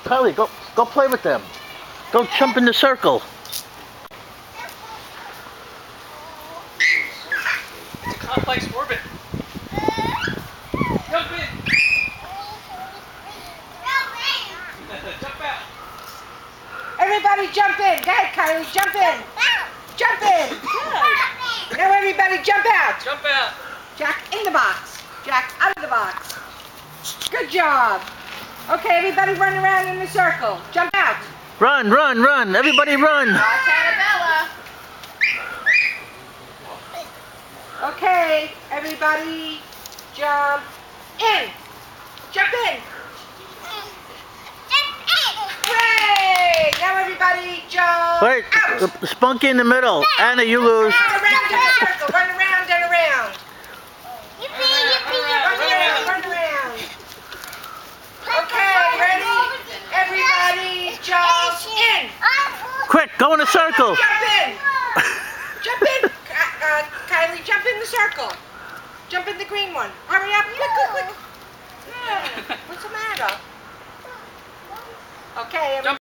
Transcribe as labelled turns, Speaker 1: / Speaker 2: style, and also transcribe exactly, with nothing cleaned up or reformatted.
Speaker 1: Kylie, go go play with them. Go jump in the circle.
Speaker 2: Complex orbit. Jump in. Jump out.
Speaker 3: Everybody jump in. Go ahead, Kylie. Jump in. Jump in. Good. Now everybody jump out.
Speaker 2: Jump out.
Speaker 3: Jack in the box. Jack out of the box. Good job. Okay, everybody run around in a circle. Jump out.
Speaker 1: Run, run, run. Everybody run.
Speaker 3: Watch Annabella. Okay, everybody jump in. Jump in. Hooray! Now everybody jump
Speaker 1: Wait,
Speaker 3: out.
Speaker 1: the spunky in the middle. Anna, you lose.
Speaker 3: Run around in a circle. Run around and around. Run around, run around. Okay, ready? Everybody jump in.
Speaker 1: Quick, go in a circle.
Speaker 3: Jump in. Jump in. Uh, uh, Kylie, jump in the circle. Jump in the green one. Hurry up. Quick, quick, quick. Yeah. What's the matter? Okay, everybody.